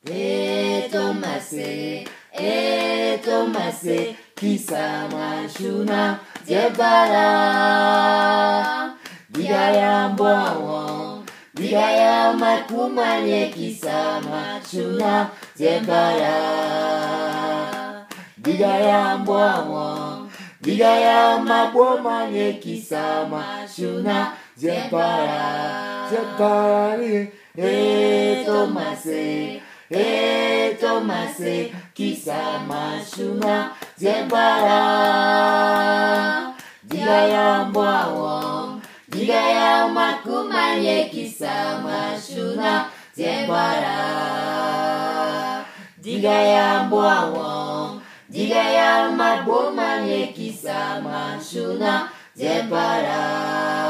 Tomase, kisama shuna zebara. Digaya mbwawo, digaya makumanye kisama shuna zebara. Digaya mbwawo, digaya mabomanye kisama shuna zebara. Zebara Tomase, kisama shuna zebara. Digaya mbwawo, digaya makumanye kisama shuna zebara. Digaya mbwawo, digaya mabomanye kisama shuna zebara.